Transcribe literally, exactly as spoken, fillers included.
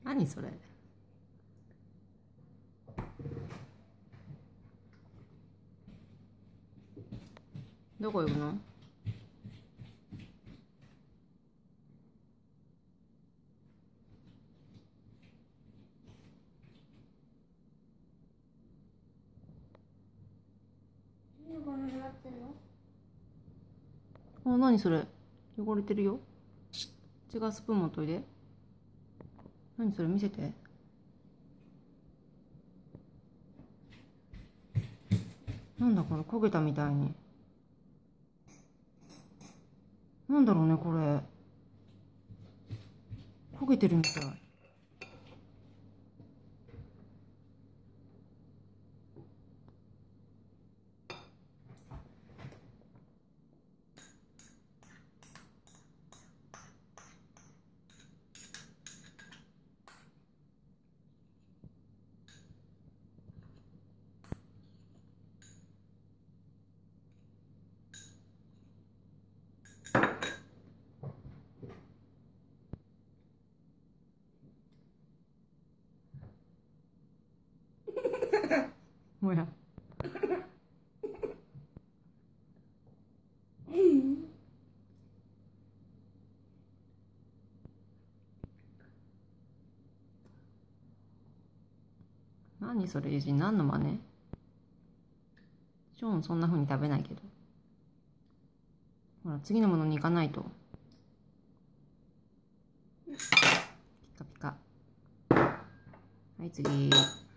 何それ。どこ行くの？あ、何それ。汚れてるよ。違うスプーン持っといで。何それ、見せて。なんだこれ、焦げたみたいに。なんだろうね、これ。焦げてるみたい。もや。何それ、ユジン、何の真似？ショーンそんな風に食べないけど。ほら、次のものに行かないと。ピカピカ。はい、次。